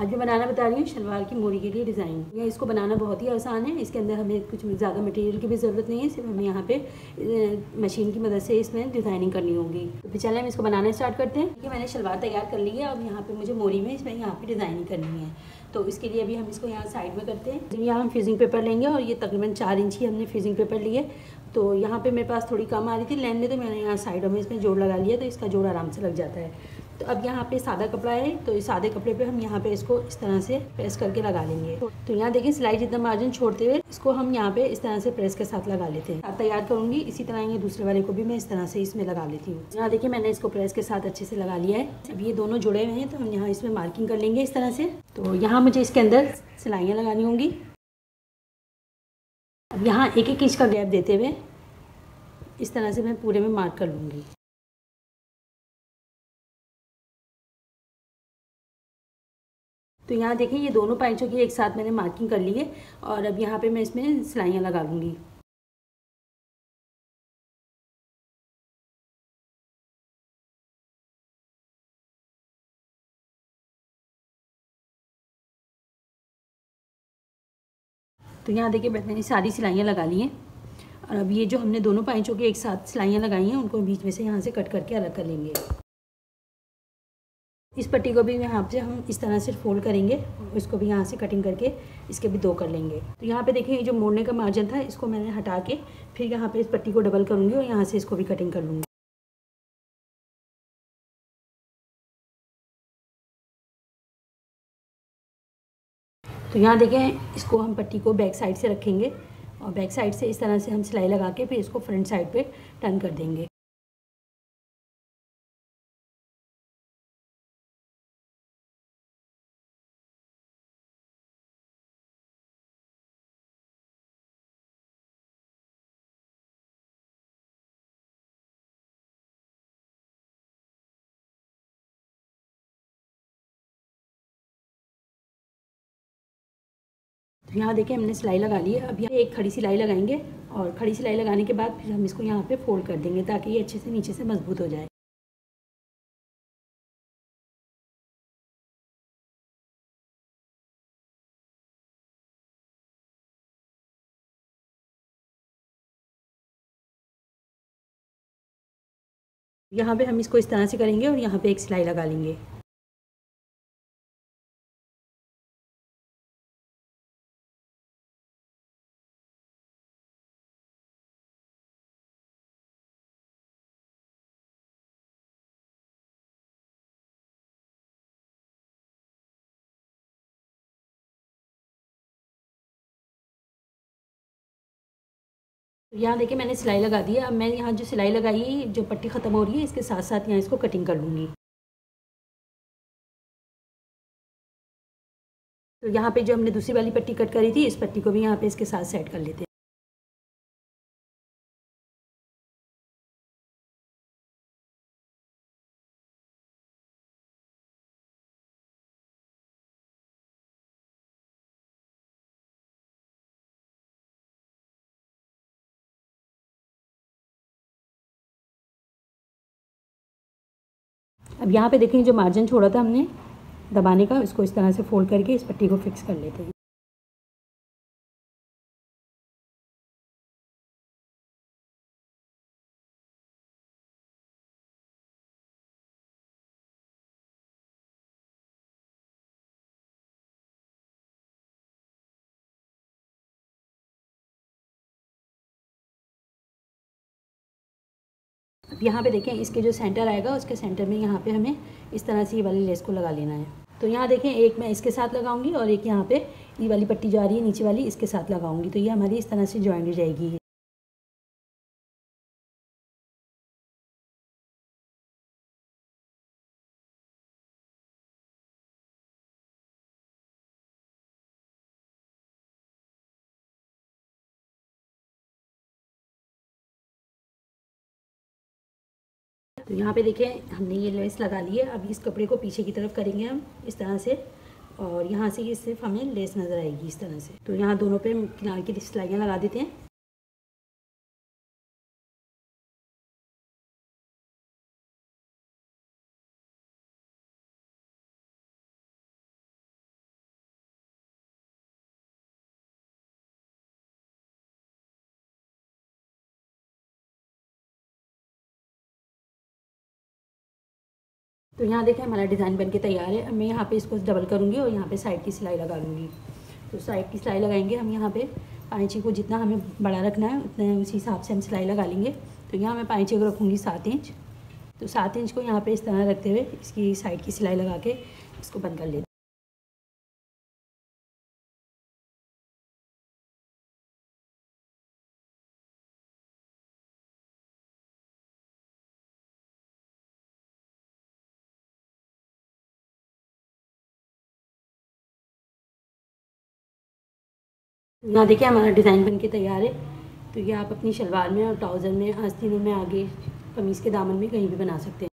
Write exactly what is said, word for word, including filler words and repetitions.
आज मैं बनाना बता रही हूँ शलवार की मोरी के लिए डिज़ाइन। ये इसको बनाना बहुत ही आसान है। इसके अंदर हमें कुछ ज़्यादा मटेरियल की भी ज़रूरत नहीं है, सिर्फ हमें यहाँ पे मशीन की मदद से इसमें डिज़ाइनिंग करनी होगी। तो फिर चलें हम इसको बनाना स्टार्ट करते हैं। ये मैंने शलवार तैयार कर ली है। अब यहाँ पे मुझे मोरी में इसमें यहाँ पे डिज़ाइनिंग करनी है, तो इसके लिए अभी हम इसको यहाँ साइड में करते हैं। यहाँ हम फ्यूजिंग पेपर लेंगे और ये तकरीबन चार इंच की हमने फ्यूजिंग पेपर लिए। तो यहाँ पे मेरे पास थोड़ी कम आ रही थी लेंथ में, तो मैंने यहाँ साइडों में इसमें जोड़ लगा लिया, तो इसका जोड़ आराम से लग जाता है। तो अब यहाँ पे सादा कपड़ा है, तो इस सादे कपड़े पे हम यहाँ पे इसको इस तरह से प्रेस करके लगा लेंगे। तो यहाँ देखिए सिलाई जितना मार्जिन छोड़ते हुए इसको हम यहाँ पे इस तरह से प्रेस के साथ लगा लेते हैं। साथ तैयार करूँगी इसी तरह ये दूसरे वाले को भी मैं इस तरह से इसमें लगा लेती हूँ। यहाँ देखिए मैंने इसको प्रेस के साथ अच्छे से लगा लिया है। अब ये दोनों जुड़े हुए हैं, तो हम यहाँ इसमें मार्किंग कर लेंगे इस तरह से। तो यहाँ मुझे इसके अंदर सिलाइयाँ लगानी होंगी। अब यहाँ एक एक इंच का गैप देते हुए इस तरह से मैं पूरे में मार्क कर लूँगी। तो यहाँ देखिए ये दोनों पैंचों की एक साथ मैंने मार्किंग कर ली है और अब यहाँ पे मैं इसमें सिलाइयाँ लगा लूँगी। तो यहाँ देखिए मैंने सारी सिलाइयाँ लगा ली हैं और अब ये जो हमने दोनों पैंचों की एक साथ सिलाइयाँ लगाई हैं उनको बीच में से यहाँ से कट करके अलग कर लेंगे। इस पट्टी को भी यहाँ से हम इस तरह से फोल्ड करेंगे, इसको भी यहाँ से कटिंग करके इसके भी दो कर लेंगे। तो यहाँ पे देखिए जो मोड़ने का मार्जिन था इसको मैंने हटा के फिर यहाँ पे इस पट्टी को डबल करूँगी और यहाँ से इसको भी कटिंग कर लूँगी। तो यहाँ देखें इसको हम पट्टी को बैक साइड से रखेंगे और बैक साइड से इस तरह से हम सिलाई लगा के फिर इसको फ्रंट साइड पे टर्न कर देंगे। तो यहाँ देखिए हमने सिलाई लगा ली है। अब यहाँ एक खड़ी सिलाई लगाएंगे और खड़ी सिलाई लगाने के बाद फिर हम इसको यहाँ पे फोल्ड कर देंगे ताकि ये अच्छे से नीचे से मजबूत हो जाए। यहाँ पे हम इसको इस तरह से करेंगे और यहाँ पे एक सिलाई लगा लेंगे। यहाँ देखिए मैंने सिलाई लगा दी है। अब मैं यहाँ जो सिलाई लगाई है जो पट्टी ख़त्म हो रही है इसके साथ साथ यहाँ इसको कटिंग कर लूँगी। तो यहाँ पे जो हमने दूसरी वाली पट्टी कट करी थी इस पट्टी को भी यहाँ पे इसके साथ सेट कर लेते हैं। अब यहाँ पे देखें जो मार्जिन छोड़ा था हमने दबाने का, इसको इस तरह से फोल्ड करके इस पट्टी को फिक्स कर लेते हैं। अब यहाँ पे देखें इसके जो सेंटर आएगा उसके सेंटर में यहाँ पे हमें इस तरह से ये वाली लेस को लगा लेना है। तो यहाँ देखें एक मैं इसके साथ लगाऊंगी और एक यहाँ पे ये वाली पट्टी जो आ रही है नीचे वाली इसके साथ लगाऊंगी, तो ये हमारी इस तरह से ज्वाइंट हो जाएगी। तो यहाँ पे देखें हमने ये लेस लगा ली है। अब इस कपड़े को पीछे की तरफ करेंगे हम इस तरह से और यहाँ से ये सिर्फ हमें लेस नज़र आएगी इस तरह से। तो यहाँ दोनों पे किनारे की सिलाइयाँ लगा देते हैं। तो यहाँ देखें हमारा डिज़ाइन बन के तैयार है। अब मैं यहाँ पे इसको डबल करूँगी और यहाँ पे साइड की सिलाई लगा लूँगी। तो साइड की सिलाई लगाएंगे हम यहाँ पे पाइची को जितना हमें बड़ा रखना है उतने उसी हिसाब से हम सिलाई लगा लेंगे। तो यहाँ मैं पाइची को रखूँगी सात इंच। तो सात इंच को यहाँ पे इस तरह रखते हुए इसकी साइड की सिलाई लगा के इसको बंद कर लेते। यहाँ देखिए हमारा डिज़ाइन बन के तैयार है। तो ये आप अपनी शलवार में और ट्राउज़र में, आस्तीनों में, आगे कमीज़ के दामन में कहीं भी बना सकते हैं।